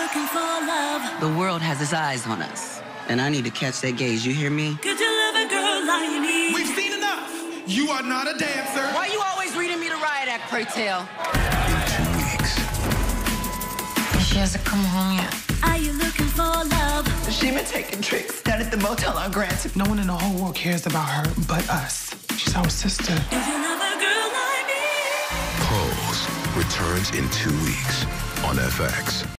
looking for love? The world has its eyes on us, and I need to catch that gaze. You hear me? Could you love a girl like me? We've seen enough. You are not a dancer. Why you always reading me the riot act, pray tell? In 2 weeks. She hasn't come home yet. Are you looking for love? She been taking tricks down at the motel on Grant. No one in the whole world cares about her but us. She's our sister. Do you love a girl like me? Pose returns in 2 weeks on FX.